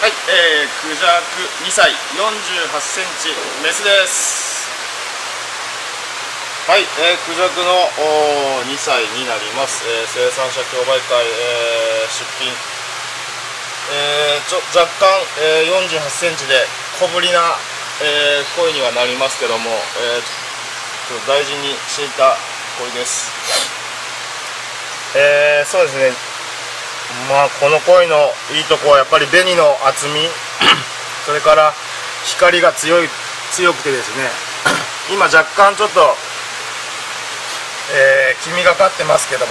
はい、クジャク2歳48センチメスです。はい、クジャクの2歳になります。生産者競売会、出品、若干、48センチで小ぶりな、鯉にはなりますけども、大事にしていた鯉です。そうですね、まあこの鯉のいいとこはやっぱり紅の厚みそれから光が強くてですね今若干ちょっと、黄みがかってますけども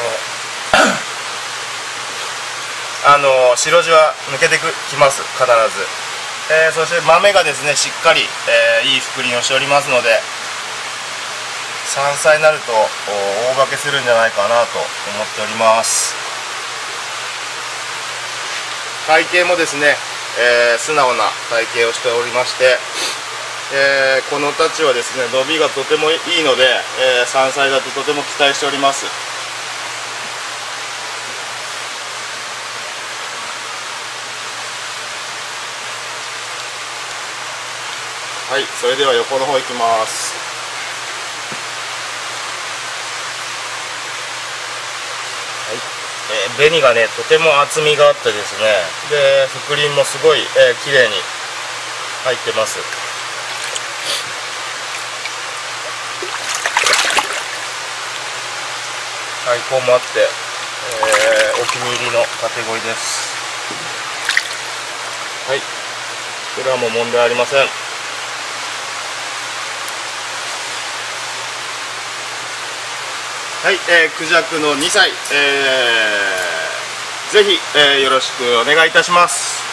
白地は抜けてきます必ず、そして豆がですねしっかり、いい覆輪をしておりますので山菜になると大化けするんじゃないかなと思っております。体型もですね、素直な体型をしておりまして、この太刀はですね伸びがとてもいいので、山菜だととても期待しております。はい、それでは横の方行きます。紅がねとても厚みがあってですね、で覆輪もすごい、綺麗に入ってます。開口もあって、お気に入りのカテゴリーです。はい、裏も問題ありません。はい、クジャクの2歳、ぜひ、よろしくお願いいたします。